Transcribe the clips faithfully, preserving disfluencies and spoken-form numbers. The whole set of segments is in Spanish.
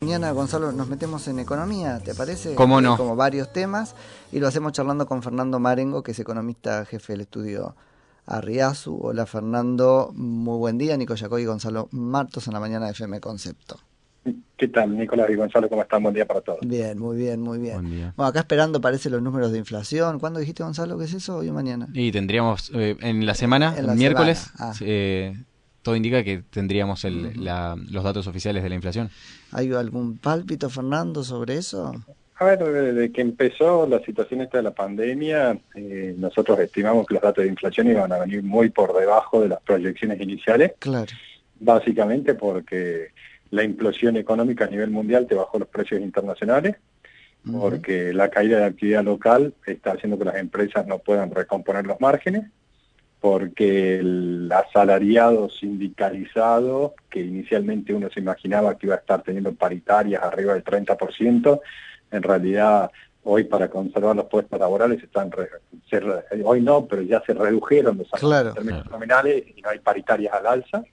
Mañana, Gonzalo, nos metemos en economía, ¿te parece? ¿Cómo no? Hay como varios temas, y lo hacemos charlando con Fernando Marengo, que es economista jefe del estudio Arriazu. Hola Fernando, muy buen día. Nico Yacoy y Gonzalo Martos en la mañana de F M Concepto. ¿Qué tal, Nicolás y Gonzalo? ¿Cómo están? Buen día para todos. Bien, muy bien, muy bien. Buen día. Bueno, acá esperando parece los números de inflación. ¿Cuándo dijiste, Gonzalo, que es eso? ¿Hoy o mañana? Y tendríamos eh, en la semana, En la el miércoles, semana. Ah. eh, todo indica que tendríamos el, Uh-huh. la, los datos oficiales de la inflación. ¿Hay algún pálpito, Fernando, sobre eso? A ver, desde que empezó la situación esta de la pandemia, eh, nosotros estimamos que los datos de inflación iban a venir muy por debajo de las proyecciones iniciales. Claro. Básicamente porque la implosión económica a nivel mundial te bajó los precios internacionales, uh-huh. porque la caída de actividad local está haciendo que las empresas no puedan recomponer los márgenes, porque el asalariado sindicalizado, que inicialmente uno se imaginaba que iba a estar teniendo paritarias arriba del treinta por ciento, en realidad hoy para conservar los puestos laborales están re, se, hoy no, pero ya se redujeron los salarios claro, en términos claro. nominales y no hay paritarias al alza.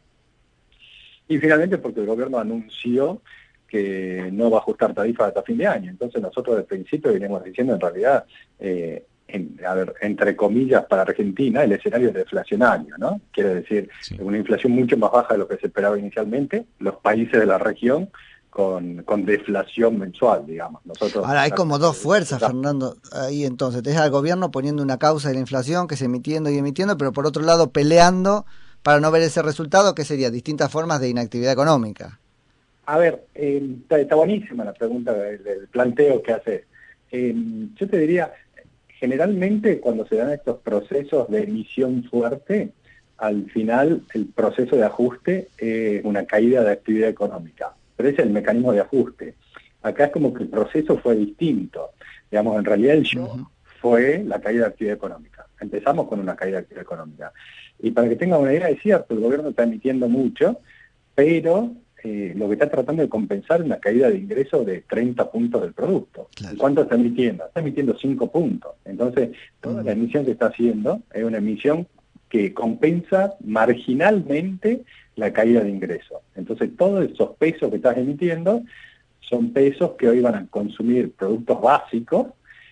Y finalmente porque el gobierno anunció que no va a ajustar tarifas hasta fin de año. Entonces nosotros desde el principio venimos diciendo en realidad, eh, en, a ver, entre comillas, para Argentina el escenario es deflacionario, ¿no? Quiere decir, sí. una inflación mucho más baja de lo que se esperaba inicialmente, los países de la región con, con deflación mensual, digamos. Nosotros, Ahora hay como dos fuerzas, la, Fernando, ahí entonces. Tenés al gobierno poniendo una causa de la inflación que se emitiendo y emitiendo, pero por otro lado peleando para no ver ese resultado, que sería distintas formas de inactividad económica. A ver, eh, está, está buenísima la pregunta, el, el planteo que hace. Eh, yo te diría, generalmente cuando se dan estos procesos de emisión fuerte, al final el proceso de ajuste es una caída de actividad económica, pero es el mecanismo de ajuste. Acá es como que el proceso fue distinto. Digamos, en realidad el shock uh-huh. fue la caída de actividad económica. Empezamos con una caída de actividad económica. Y para que tengan una idea, es cierto, el gobierno está emitiendo mucho, pero eh, lo que está tratando de compensar es una caída de ingresos de treinta puntos del producto. Claro. ¿Cuánto está emitiendo? Está emitiendo cinco puntos. Entonces, toda uh-huh. la emisión que está haciendo es una emisión que compensa marginalmente la caída de ingresos. Entonces, todos esos pesos que estás emitiendo son pesos que hoy van a consumir productos básicos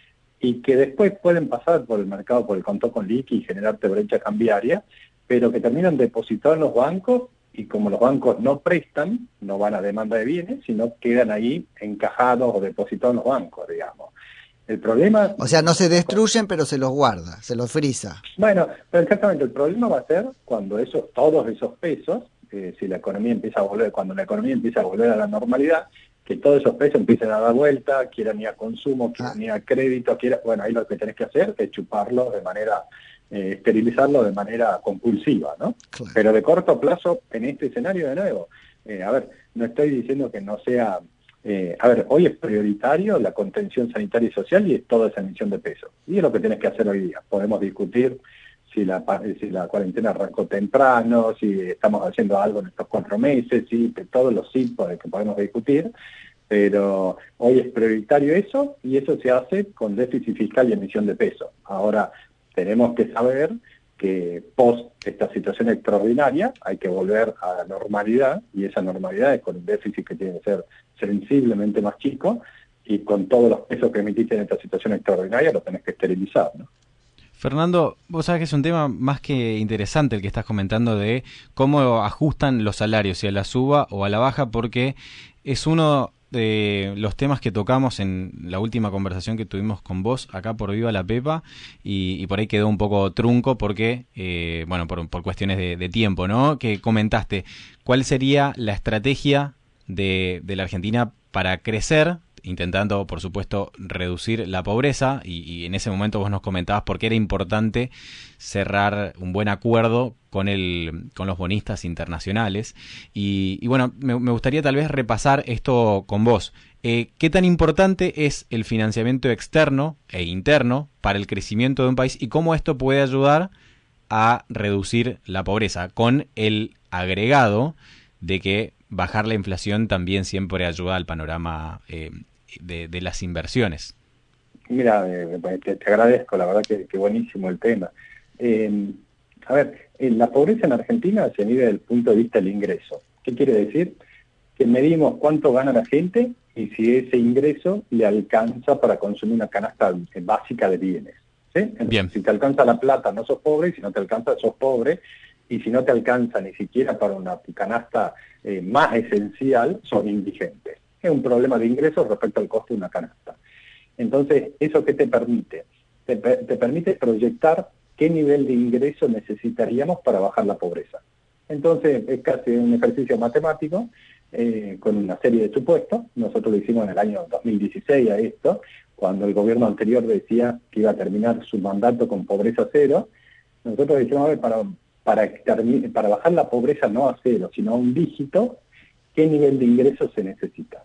y que después pueden pasar por el mercado, por el contado con liqui y generarte brecha cambiaria, pero que terminan depositados en los bancos y como los bancos no prestan, no van a demanda de bienes, sino quedan ahí encajados o depositados en los bancos, digamos. El problema... O sea, no se destruyen, pero se los guarda, se los frisa. Bueno, pero exactamente, el problema va a ser cuando esos, todos esos pesos, eh, si la economía empieza a volver, cuando la economía empieza a volver a la normalidad, que todos esos pesos empiecen a dar vuelta, quieran ir a consumo, quieran ah. ir a crédito, quieran, bueno, ahí lo que tenés que hacer es chuparlo de manera, eh, esterilizarlo de manera compulsiva, ¿no? Claro. Pero de corto plazo, en este escenario de nuevo, eh, a ver, no estoy diciendo que no sea, eh, a ver, hoy es prioritario la contención sanitaria y social y es toda esa emisión de pesos. Y es lo que tenés que hacer hoy día. Podemos discutir si la, si la cuarentena arrancó temprano, si estamos haciendo algo en estos cuatro meses, sí, todos los tipos de que podemos discutir, pero hoy es prioritario eso, y eso se hace con déficit fiscal y emisión de peso. Ahora, tenemos que saber que post esta situación extraordinaria hay que volver a la normalidad, y esa normalidad es con un déficit que tiene que ser sensiblemente más chico, y con todos los pesos que emitiste en esta situación extraordinaria lo tenés que esterilizar, ¿no? Fernando, vos sabés que es un tema más que interesante el que estás comentando de cómo ajustan los salarios, si a la suba o a la baja, porque es uno de los temas que tocamos en la última conversación que tuvimos con vos acá por Viva la Pepa, y, y por ahí quedó un poco trunco porque, eh, bueno, por, por cuestiones de, de tiempo, ¿no? Que comentaste, ¿cuál sería la estrategia de, de la Argentina para crecer, intentando, por supuesto, reducir la pobreza? Y, y en ese momento vos nos comentabas por qué era importante cerrar un buen acuerdo con el con los bonistas internacionales. Y, y bueno, me, me gustaría tal vez repasar esto con vos. Eh, ¿Qué tan importante es el financiamiento externo e interno para el crecimiento de un país y cómo esto puede ayudar a reducir la pobreza? Con el agregado de que bajar la inflación también siempre ayuda al panorama eh, de, de las inversiones. Mira, eh, te, te agradezco, la verdad que, que buenísimo el tema. Eh, a ver, eh, la pobreza en Argentina se mide desde el punto de vista del ingreso. ¿Qué quiere decir? que medimos cuánto gana la gente y si ese ingreso le alcanza para consumir una canasta básica de bienes. ¿Sí? Entonces, Bien. si te alcanza la plata, no sos pobre, y si no te alcanza, sos pobre, y si no te alcanza ni siquiera para una canasta eh, más esencial, sos indigente. Es un problema de ingresos respecto al costo de una canasta. Entonces, ¿eso qué te permite? Te, te permite proyectar qué nivel de ingreso necesitaríamos para bajar la pobreza. Entonces, es casi un ejercicio matemático, eh, con una serie de supuestos. Nosotros lo hicimos en el año dos mil dieciséis a esto, cuando el gobierno anterior decía que iba a terminar su mandato con pobreza cero. Nosotros dijimos, a ver, para, para, para bajar la pobreza no a cero, sino a un dígito, ¿qué nivel de ingreso se necesita?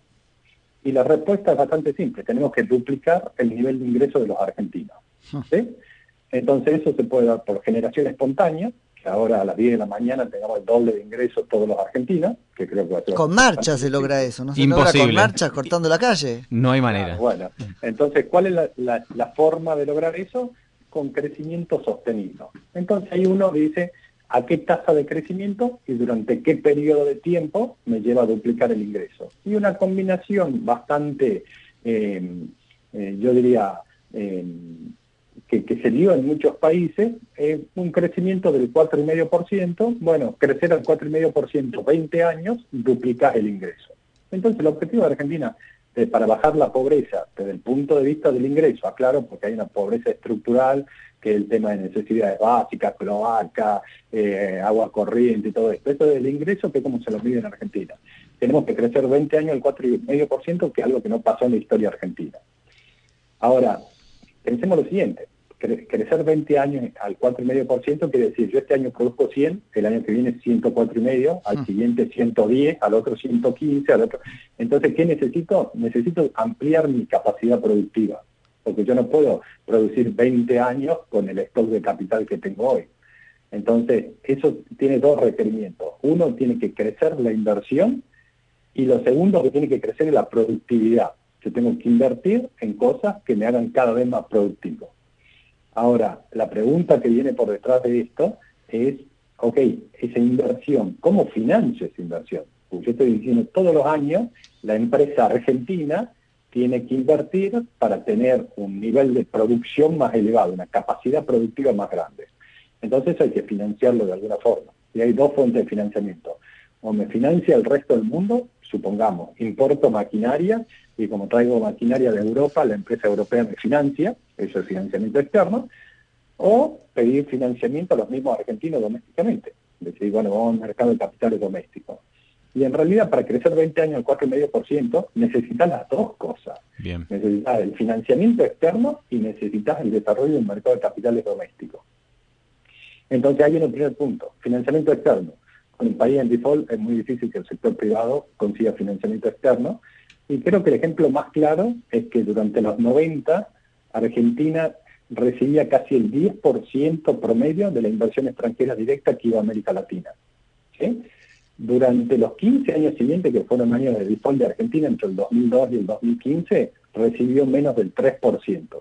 Y la respuesta es bastante simple, tenemos que duplicar el nivel de ingreso de los argentinos. ¿Sí? Entonces eso se puede dar por generación espontánea, que ahora a las diez de la mañana tengamos el doble de ingresos todos los argentinos, que creo que va a ser... Con marcha se logra eso, ¿no? Se Imposible. logra con marchas cortando la calle. No hay manera. Claro, bueno, entonces, ¿cuál es la, la, la forma de lograr eso? Con crecimiento sostenido. Entonces ahí uno dice, ¿a qué tasa de crecimiento y durante qué periodo de tiempo me lleva a duplicar el ingreso? Y una combinación bastante, eh, eh, yo diría... Eh, Que, que se dio en muchos países, eh, un crecimiento del cuatro coma cinco por ciento, bueno, crecer al cuatro coma cinco por ciento, veinte años, duplicar el ingreso. Entonces el objetivo de Argentina, eh, para bajar la pobreza, desde el punto de vista del ingreso, aclaro, porque hay una pobreza estructural, que es el tema de necesidades básicas, cloaca, eh, agua corriente y todo esto. Esto del ingreso, que es como se lo mide en Argentina. Tenemos que crecer veinte años al cuatro coma cinco por ciento, que es algo que no pasó en la historia argentina. Ahora, pensemos lo siguiente, cre crecer veinte años al cuatro coma cinco por ciento quiere decir, yo este año produzco cien, el año que viene ciento cuatro coma cinco, al Mm. siguiente ciento diez, al otro ciento quince, al otro... Entonces, ¿qué necesito? Necesito ampliar mi capacidad productiva, porque yo no puedo producir veinte años con el stock de capital que tengo hoy. Entonces, eso tiene dos requerimientos. Uno, tiene que crecer la inversión, y lo segundo que tiene que crecer es la productividad. Yo tengo que invertir en cosas que me hagan cada vez más productivo. Ahora, la pregunta que viene por detrás de esto es, ok, esa inversión, ¿cómo financio esa inversión? Porque yo estoy diciendo, todos los años la empresa argentina tiene que invertir para tener un nivel de producción más elevado, una capacidad productiva más grande. Entonces hay que financiarlo de alguna forma. Y hay dos fuentes de financiamiento. O me financia el resto del mundo, supongamos, importo maquinaria, y como traigo maquinaria de Europa, la empresa europea me financia, eso es financiamiento externo, o pedir financiamiento a los mismos argentinos domésticamente. Decir, bueno, vamos al mercado de capitales domésticos. Y en realidad, para crecer veinte años al cuatro coma cinco por ciento, necesitas las dos cosas. Bien. Necesitas el financiamiento externo y necesitas el desarrollo de un mercado de capitales domésticos. Entonces, hay un primer punto, financiamiento externo. Con un país en default es muy difícil que el sector privado consiga financiamiento externo, y creo que el ejemplo más claro es que durante los noventa, Argentina recibía casi el diez por ciento promedio de la inversión extranjera directa que iba a América Latina. ¿Sí? Durante los quince años siguientes, que fueron años de default de Argentina, entre el dos mil dos y el dos mil quince, recibió menos del tres por ciento.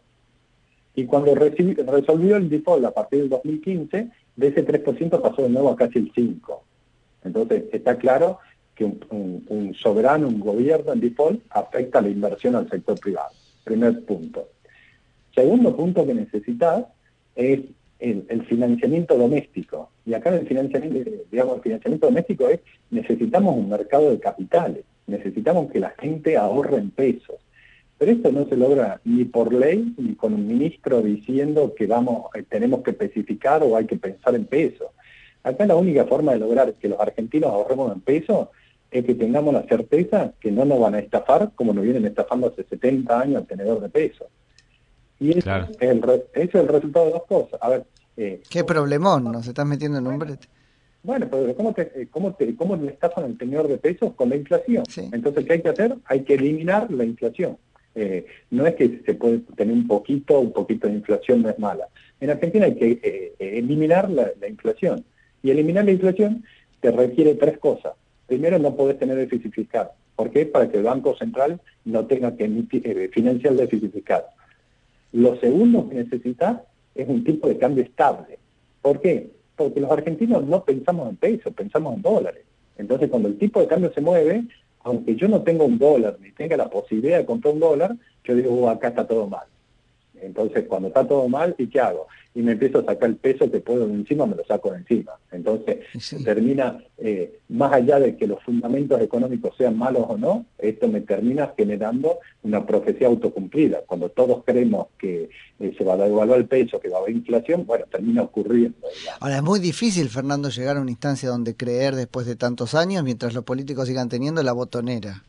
Y cuando recibió, resolvió el default a partir del dos mil quince, de ese tres por ciento pasó de nuevo a casi el cinco por ciento. Entonces, está claro que un, un, un soberano, un gobierno en default, afecta la inversión al sector privado. Primer punto. Segundo punto que necesitas es el, el financiamiento doméstico. Y acá el financiamiento, digamos, el financiamiento doméstico es, necesitamos un mercado de capitales, necesitamos que la gente ahorre en pesos. Pero esto no se logra ni por ley, ni con un ministro diciendo que vamos, eh, tenemos que especificar o hay que pensar en pesos. Acá la única forma de lograr que los argentinos ahorremos en pesos es que tengamos la certeza que no nos van a estafar como nos vienen estafando hace setenta años al tenedor de pesos. Y eso, Claro. es el re, eso es el resultado de dos cosas. A ver, eh, Qué problemón, nos estás metiendo en un brete. bueno, pero ¿cómo te, cómo te, cómo le estafan al tenedor de pesos? Con la inflación. Sí. Entonces, ¿qué hay que hacer? Hay que eliminar la inflación. Eh, no es que se puede tener un poquito, un poquito de inflación no es mala. En Argentina hay que eh, eliminar la, la inflación. Y eliminar la inflación te requiere tres cosas. Primero, no podés tener déficit fiscal. ¿Por qué? Para que el Banco Central no tenga que emitir, eh, financiar el déficit fiscal. Lo segundo que necesitas es un tipo de cambio estable. ¿Por qué? Porque los argentinos no pensamos en pesos, pensamos en dólares. Entonces, cuando el tipo de cambio se mueve, aunque yo no tenga un dólar, ni tenga la posibilidad de comprar un dólar, yo digo, oh, acá está todo mal. Entonces, cuando está todo mal, ¿y qué hago? Y me empiezo a sacar el peso que puedo de encima, me lo saco de encima. Entonces, sí. termina, eh, más allá de que los fundamentos económicos sean malos o no, esto me termina generando una profecía autocumplida. Cuando todos creemos que eh, se va a devaluar el peso, que va a haber inflación, bueno, termina ocurriendo. Digamos. Ahora, es muy difícil, Fernando, llegar a una instancia donde creer después de tantos años, mientras los políticos sigan teniendo la botonera.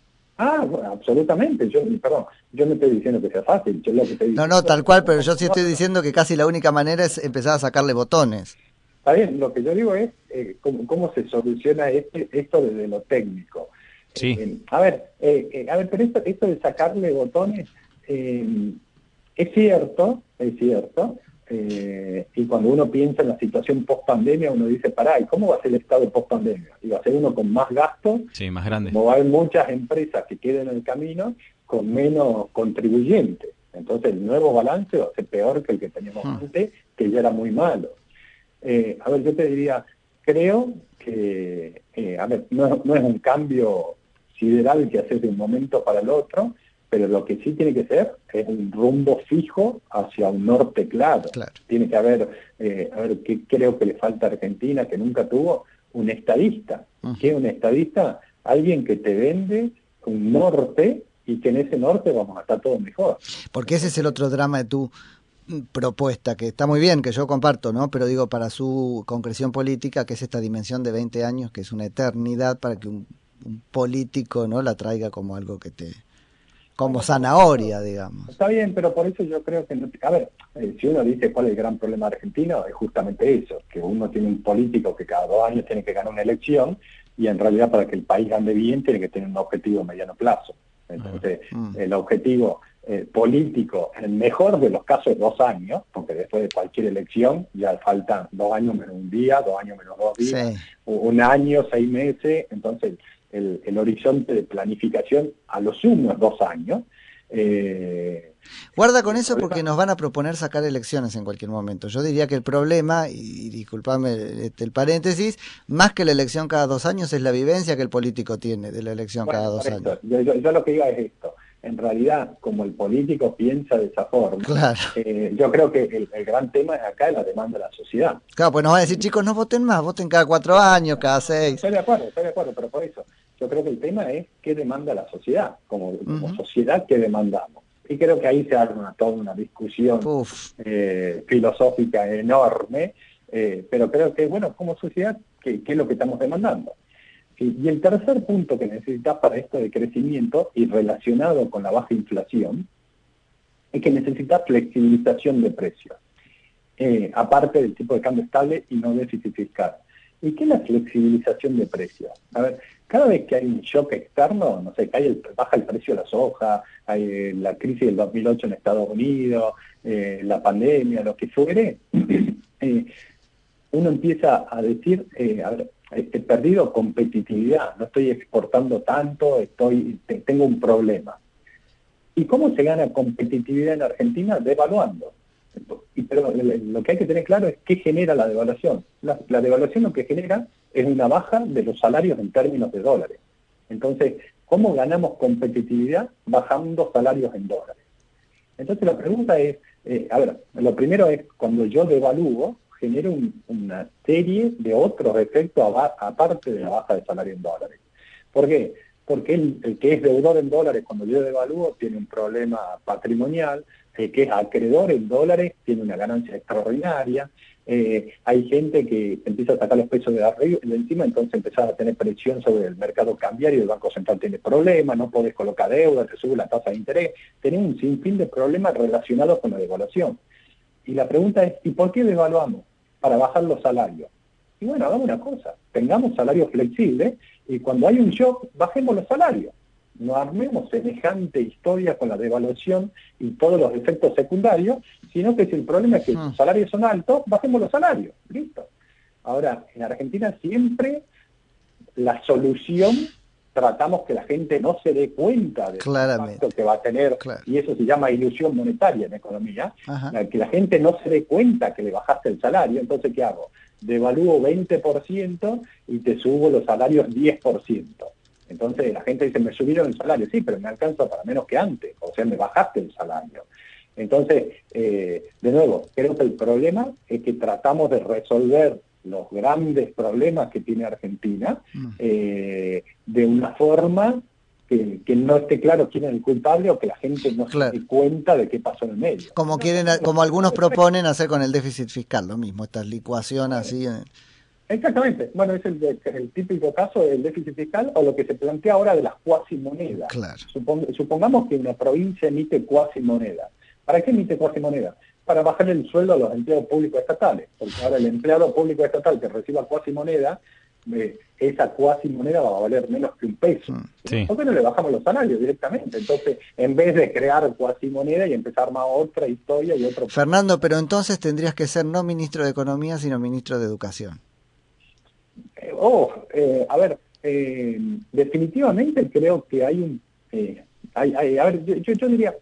Ah, bueno, absolutamente. Yo, perdón, yo no estoy diciendo que sea fácil. Yo lo que estoy no, no, tal cual, pero yo sí estoy diciendo que casi la única manera es empezar a sacarle botones. Está bien, lo que yo digo es eh, cómo, cómo se soluciona este, esto desde lo técnico. Sí. Eh, a ver, eh, eh, a ver, pero esto, esto de sacarle botones eh, es cierto, es cierto. Eh, y cuando uno piensa en la situación post-pandemia, uno dice, pará, ¿y cómo va a ser el Estado post-pandemia? ¿Y va a ser uno con más gastos? Sí, más grande. Como va a haber muchas empresas que queden en el camino con menos contribuyentes. Entonces el nuevo balance va a ser peor que el que teníamos hmm. antes, que ya era muy malo. Eh, a ver, yo te diría, creo que, eh, a ver, no, no es un cambio sideral que haces de un momento para el otro, pero lo que sí tiene que ser es un rumbo fijo hacia un norte claro. claro. Tiene que haber, eh, a ver, ¿qué creo que le falta a Argentina, que nunca tuvo? Un estadista. Uh-huh. ¿Qué es un estadista? Alguien que te vende un norte y que en ese norte vamos a estar todos mejor. Porque ese es el otro drama de tu propuesta, que está muy bien, que yo comparto, ¿no? Pero digo, para su concreción política, que es esta dimensión de veinte años, que es una eternidad para que un, un político, ¿no?, la traiga como algo que te... como zanahoria, digamos. Está bien, pero por eso yo creo que... No, a ver, eh, si uno dice cuál es el gran problema argentino, es justamente eso, que uno tiene un político que cada dos años tiene que ganar una elección, y en realidad para que el país ande bien tiene que tener un objetivo a mediano plazo. Entonces, mm. el objetivo eh, político, en el mejor de los casos, dos años, porque después de cualquier elección ya faltan dos años menos un día, dos años menos dos días, sí. un año, seis meses, entonces... El, el horizonte de planificación a lo sumo es dos años. Eh, Guarda con eso porque nos van a proponer sacar elecciones en cualquier momento. Yo diría que el problema, y, y disculpame el, el paréntesis, más que la elección cada dos años es la vivencia que el político tiene de la elección bueno, cada dos esto, años. Yo, yo, yo lo que digo es esto. En realidad, como el político piensa de esa forma, claro. eh, yo creo que el, el gran tema es acá la demanda de la sociedad. Claro, pues nos van a decir, chicos, no voten más, voten cada cuatro años, cada seis. Estoy de acuerdo, estoy de acuerdo, pero por eso, yo creo que el tema es qué demanda la sociedad, como, como uh-huh. sociedad, qué demandamos. Y creo que ahí se abre una, toda una discusión eh, filosófica enorme, eh, pero creo que, bueno, como sociedad, ¿qué, qué es lo que estamos demandando? Y el tercer punto que necesitas para esto de crecimiento y relacionado con la baja inflación es que necesitas flexibilización de precios, eh, aparte del tipo de cambio estable y no déficit fiscal. ¿Y qué es la flexibilización de precios? A ver, cada vez que hay un shock externo, no sé, que hay el, baja el precio de la soja, hay eh, la crisis del dos mil ocho en Estados Unidos, eh, la pandemia, lo que fuere, eh, uno empieza a decir, eh, a ver, he perdido competitividad, no estoy exportando tanto, estoy tengo un problema. ¿Y cómo se gana competitividad en Argentina? Devaluando. Y, pero lo que hay que tener claro es qué genera la devaluación. La, la devaluación lo que genera es una baja de los salarios en términos de dólares. Entonces, ¿cómo ganamos competitividad? Bajando salarios en dólares. Entonces la pregunta es, eh, a ver, lo primero es, cuando yo devalúo, genera un, una serie de otros efectos aparte de la baja de salario en dólares. ¿Por qué? Porque el, el que es deudor en dólares cuando yo devalúo tiene un problema patrimonial, el que es acreedor en dólares tiene una ganancia extraordinaria, eh, hay gente que empieza a sacar los pesos de, arriba, de encima, entonces empezás a tener presión sobre el mercado cambiario, el Banco Central tiene problemas, no podés colocar deuda, te sube la tasa de interés, tenés un sinfín de problemas relacionados con la devaluación. Y la pregunta es, ¿y por qué devaluamos? Para bajar los salarios. Y bueno, hagamos una cosa, tengamos salarios flexibles y cuando hay un shock, bajemos los salarios. No armemos semejante historia con la devaluación y todos los efectos secundarios, sino que si el problema es que los salarios son altos, bajemos los salarios. Listo. Ahora, en Argentina siempre la solución, tratamos que la gente no se dé cuenta del impacto que va a tener, claro. Y eso se llama ilusión monetaria en economía, la, que la gente no se dé cuenta que le bajaste el salario. Entonces, ¿qué hago? Devalúo veinte por ciento y te subo los salarios diez por ciento. Entonces la gente dice, me subieron el salario, sí, pero me alcanza para menos que antes, o sea, me bajaste el salario. Entonces, eh, de nuevo, creo que el problema es que tratamos de resolver los grandes problemas que tiene Argentina eh, de una forma que, que no esté claro quién es el culpable o que la gente no claro. se dé cuenta de qué pasó en el medio. Como quieren, como algunos proponen hacer con el déficit fiscal, lo mismo, esta licuación así. Exactamente. Bueno, es el, el típico caso del déficit fiscal o lo que se plantea ahora de las cuasimonedas. Claro. Supong, supongamos que una provincia emite cuasimonedas. ¿Para qué emite cuasimonedas? Para bajar el sueldo a los empleados públicos estatales, porque ahora el empleado público estatal que reciba cuasimoneda, eh, esa cuasimoneda va a valer menos que un peso. Sí. ¿Por qué no le bajamos los salarios directamente? Entonces, en vez de crear cuasimoneda y empezar a armar otra historia y otro... Fernando, pero entonces tendrías que ser no ministro de Economía, sino ministro de Educación. Eh, oh, eh, a ver, eh, definitivamente creo que hay un... Eh, hay, hay, a ver, yo, yo, yo diría...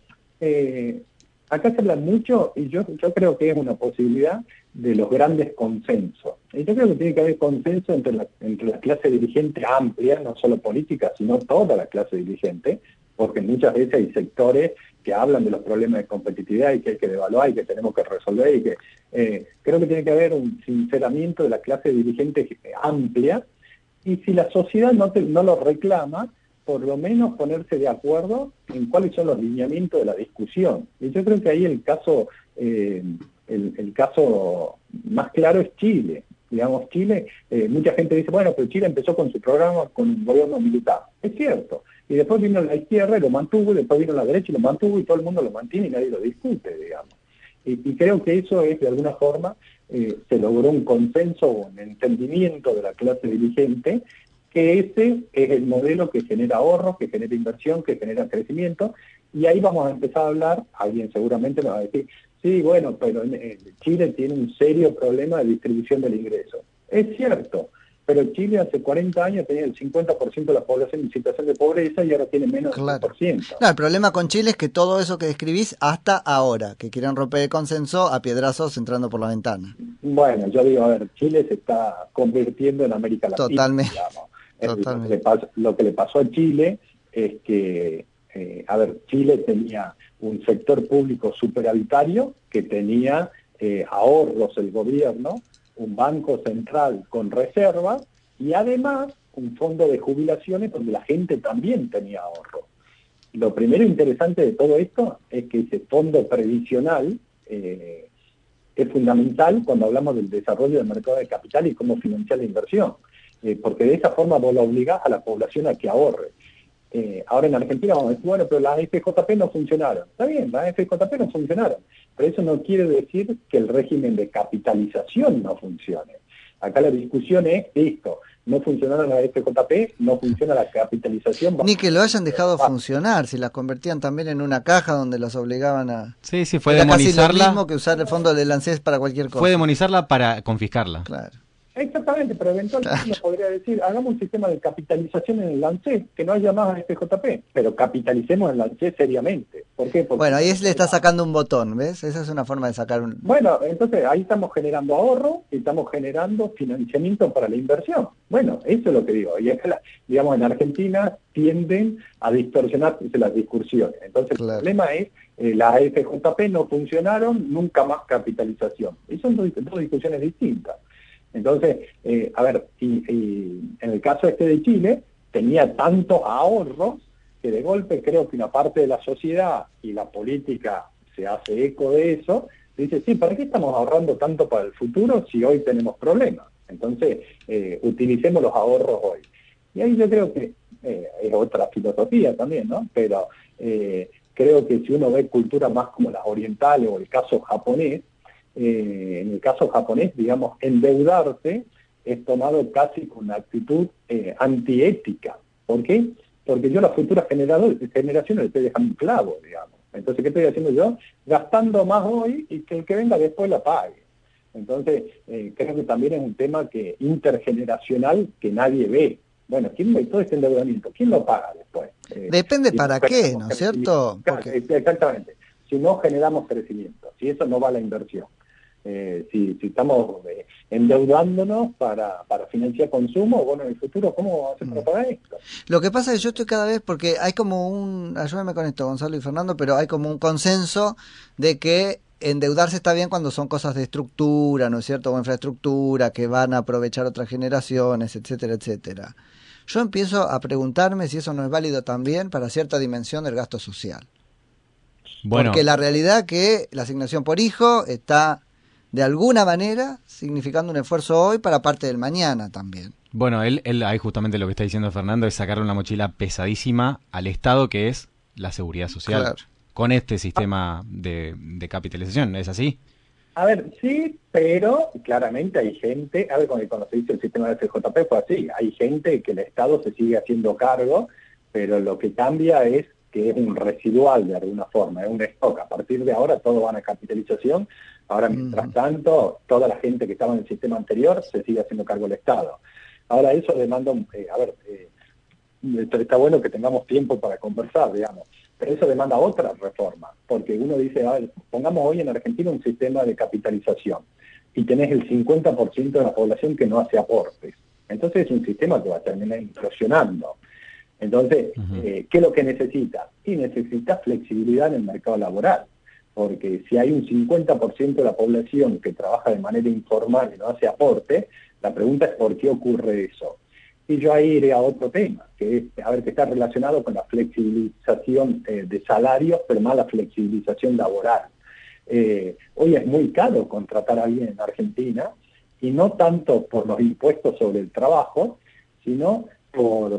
Eh, Acá se habla mucho, y yo, yo creo que es una posibilidad, de los grandes consensos. Y yo creo que tiene que haber consenso entre la, entre la clase dirigente amplia, no solo política, sino toda la clase dirigente, porque muchas veces hay sectores que hablan de los problemas de competitividad y que hay que devaluar y que tenemos que resolver, y que eh, creo que tiene que haber un sinceramiento de la clase dirigente amplia, y si la sociedad no, te, no lo reclama, por lo menos ponerse de acuerdo en cuáles son los lineamientos de la discusión. Y yo creo que ahí el caso eh, el, el caso más claro es Chile. Digamos, Chile, eh, mucha gente dice, bueno, pero Chile empezó con su programa con un gobierno militar. Es cierto. Y después vino la izquierda y lo mantuvo, y después vino la derecha y lo mantuvo, y todo el mundo lo mantiene y nadie lo discute, digamos. Y, y creo que eso es, de alguna forma, eh, se logró un consenso, un entendimiento de la clase dirigente, que ese es el modelo que genera ahorro, que genera inversión, que genera crecimiento, y ahí vamos a empezar a hablar, alguien seguramente me va a decir, sí, bueno, pero Chile tiene un serio problema de distribución del ingreso. Es cierto, pero Chile hace cuarenta años tenía el cincuenta por ciento de la población en situación de pobreza y ahora tiene menos del claro. diez por ciento. No, el problema con Chile es que todo eso que describís hasta ahora, que quieren romper el consenso a piedrazos entrando por la ventana. Bueno, yo digo, a ver, Chile se está convirtiendo en América Latina. Totalmente. Digamos. Totalmente. Lo que, le pasó, lo que le pasó a Chile es que, eh, a ver, Chile tenía un sector público superavitario que tenía eh, ahorros el gobierno, un banco central con reservas y además un fondo de jubilaciones donde la gente también tenía ahorros. Lo primero interesante de todo esto es que ese fondo previsional eh, es fundamental cuando hablamos del desarrollo del mercado de capital y cómo financiar la inversión. Eh, porque de esa forma vos la obligás a la población a que ahorre. Eh, ahora en Argentina vamos a decir, bueno, pero las F J P no funcionaron. Está bien, las F J P no funcionaron, pero eso no quiere decir que el régimen de capitalización no funcione. Acá la discusión es, listo, no funcionaron las F J P, no funciona la capitalización. Ni que lo hayan dejado ah. funcionar, si las convertían también en una caja donde las obligaban a... Sí, sí, fue demonizarla. Casi lo mismo que usar el fondo del ANSES para cualquier cosa. Fue demonizarla para confiscarla. Claro. Exactamente, pero eventualmente claro. uno podría decir, hagamos un sistema de capitalización en el ANSES, que no haya más F J P, pero capitalicemos el ANSES seriamente. ¿Por qué? Porque bueno, ahí le está sacando un botón, ¿ves? Esa es una forma de sacar un... Bueno, entonces ahí estamos generando ahorro y estamos generando financiamiento para la inversión. Bueno, eso es lo que digo. Y es que, la, digamos, en Argentina tienden a distorsionarse las discusiones. Entonces claro. el problema es, eh, las F J P no funcionaron, nunca más capitalización. Y son dos, dos discusiones distintas. Entonces, eh, a ver, y, y en el caso este de Chile, tenía tantos ahorros que de golpe creo que una parte de la sociedad y la política se hace eco de eso, dice, sí, ¿para qué estamos ahorrando tanto para el futuro si hoy tenemos problemas? Entonces, eh, utilicemos los ahorros hoy. Y ahí yo creo que eh, es otra filosofía también, ¿no? Pero eh, creo que si uno ve culturas más como las orientales o el caso japonés, Eh, en el caso japonés, digamos, endeudarse es tomado casi con una actitud eh, antiética. ¿Por qué? Porque yo a las futuras generaciones le estoy dejando un clavo, digamos. Entonces, ¿qué estoy haciendo yo? Gastando más hoy y que el que venga después la pague. Entonces, eh, creo que también es un tema que intergeneracional que nadie ve. Bueno, ¿quién ve todo este endeudamiento? ¿Quién lo paga después? Eh, Depende si para no qué, ¿no es cierto? Porque... Exactamente. Si no generamos crecimiento, si eso no va a la inversión. Eh, si, si estamos eh, endeudándonos para, para financiar consumo, bueno, en el futuro, ¿cómo vamos a hacer para pagar esto? Lo que pasa es que yo estoy cada vez, porque hay como un, ayúdame con esto, Gonzalo y Fernando, pero hay como un consenso de que endeudarse está bien cuando son cosas de estructura, ¿no es cierto? O infraestructura, que van a aprovechar otras generaciones, etcétera, etcétera. Yo empiezo a preguntarme si eso no es válido también para cierta dimensión del gasto social. Bueno. Porque la realidad que la asignación por hijo está, de alguna manera, significando un esfuerzo hoy para parte del mañana también. Bueno, él, él ahí justamente lo que está diciendo Fernando es sacarle una mochila pesadísima al Estado, que es la seguridad social. Claro. Con este sistema de, de capitalización, ¿es así? A ver, sí, pero claramente hay gente, a ver, cuando, cuando se dice el sistema de C J P fue así, hay gente que el Estado se sigue haciendo cargo, pero lo que cambia es que es un residual de alguna forma, es un stock. A partir de ahora todo va a capitalización, ahora mientras uh-huh. tanto toda la gente que estaba en el sistema anterior se sigue haciendo cargo del Estado. Ahora eso demanda, eh, a ver, eh, está bueno que tengamos tiempo para conversar, digamos. Pero eso demanda otra reforma, porque uno dice, a ver, pongamos hoy en Argentina un sistema de capitalización y tenés el cincuenta por ciento de la población que no hace aportes. Entonces es un sistema que va a terminar implosionando. Entonces, uh-huh. eh, ¿qué es lo que necesita? Y necesita flexibilidad en el mercado laboral, porque si hay un cincuenta por ciento de la población que trabaja de manera informal y no hace aporte, la pregunta es ¿por qué ocurre eso? Y yo ahí iré a otro tema, que es, a ver, que está relacionado con la flexibilización eh, de salarios, pero más la flexibilización laboral. Eh, hoy es muy caro contratar a alguien en Argentina, y no tanto por los impuestos sobre el trabajo, sino por,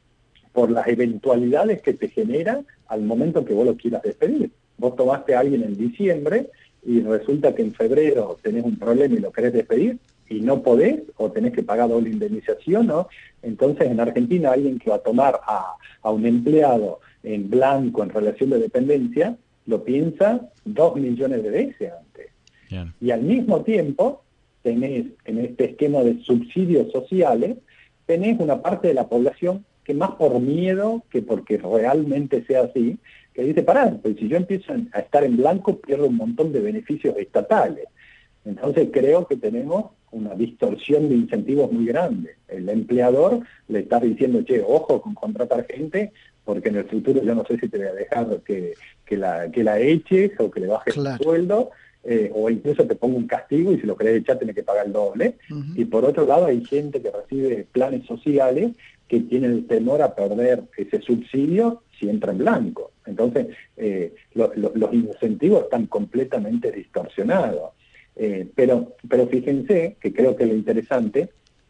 por las eventualidades que te genera al momento que vos lo quieras despedir. Vos tomaste a alguien en diciembre y resulta que en febrero tenés un problema y lo querés despedir, y no podés, o tenés que pagar doble indemnización, ¿no? Entonces, en Argentina, alguien que va a tomar a, a un empleado en blanco en relación de dependencia, lo piensa dos millones de veces antes. Bien. Y al mismo tiempo, tenés en este esquema de subsidios sociales, tenés una parte de la población que más por miedo que porque realmente sea así, que dice, pará, pues si yo empiezo a estar en blanco, pierdo un montón de beneficios estatales. Entonces creo que tenemos una distorsión de incentivos muy grande. El empleador le está diciendo, che, ojo con contratar gente, porque en el futuro yo no sé si te voy a dejar que, que, la, que la eches o que le bajes claro. el sueldo, eh, o incluso te pongo un castigo y si lo querés echar tenés que pagar el doble. Uh-huh. Y por otro lado hay gente que recibe planes sociales que tiene el temor a perder ese subsidio si entra en blanco. Entonces eh, lo, lo, los incentivos están completamente distorsionados. Eh, pero, pero fíjense, que creo que lo interesante,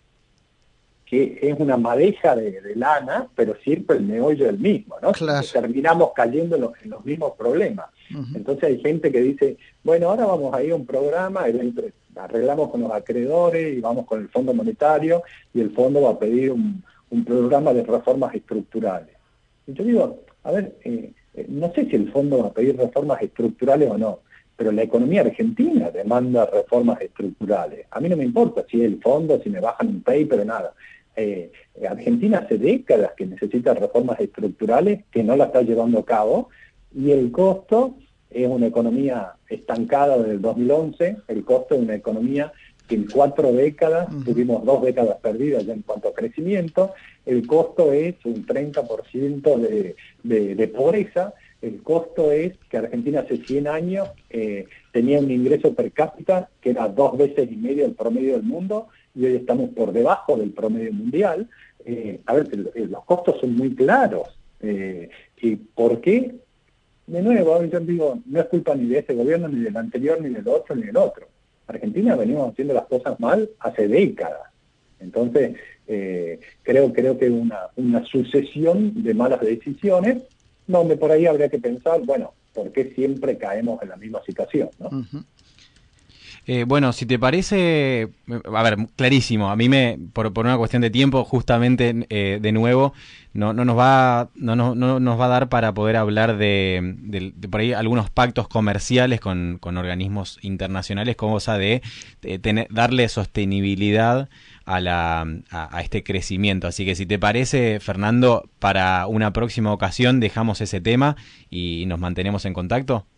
que es una madeja de, de lana, pero siempre el meollo es el mismo, ¿no? Claro. Terminamos cayendo en los, en los mismos problemas. Uh-huh. Entonces hay gente que dice, bueno, ahora vamos a ir a un programa, arreglamos con los acreedores y vamos con el Fondo Monetario, y el fondo va a pedir un, un programa de reformas estructurales. Y yo digo, a ver, eh, eh, no sé si el fondo va a pedir reformas estructurales o no, pero la economía argentina demanda reformas estructurales. A mí no me importa si es el fondo, si me bajan un paper o nada. Eh, Argentina hace décadas que necesita reformas estructurales, que no la está llevando a cabo, y el costo es una economía estancada desde el dos mil once, el costo es una economía que en cuatro décadas, uh-huh. tuvimos dos décadas perdidas ya en cuanto a crecimiento, el costo es un treinta por ciento de, de, de pobreza. El costo es que Argentina hace cien años eh, tenía un ingreso per cápita que era dos veces y medio el promedio del mundo, y hoy estamos por debajo del promedio mundial. Eh, a ver, los costos son muy claros. Eh, ¿Y por qué? De nuevo, yo digo, no es culpa ni de este gobierno, ni del anterior, ni del otro, ni del otro. Argentina venimos haciendo las cosas mal hace décadas. Entonces, eh, creo, creo que una, una sucesión de malas decisiones, donde por ahí habría que pensar, bueno, ¿por qué siempre caemos en la misma situación, ¿no? Uh-huh. Eh, bueno, si te parece, a ver, clarísimo, a mí me, por, por una cuestión de tiempo, justamente, eh, de nuevo, no, no nos va, no, no, no nos va a dar para poder hablar de, de, de por ahí algunos pactos comerciales con, con organismos internacionales, cosa de, de tener, darle sostenibilidad a la a, a este crecimiento. Así que si te parece, Fernando, para una próxima ocasión dejamos ese tema y nos mantenemos en contacto.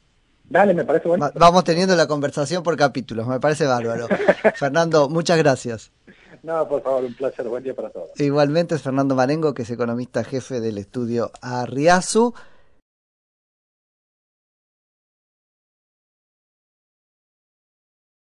Dale, me parece bueno. Vamos teniendo la conversación por capítulos, me parece bárbaro. Fernando, muchas gracias. No, por favor, un placer. Buen día para todos. Igualmente es Fernando Marengo, que es economista jefe del estudio Arriazu.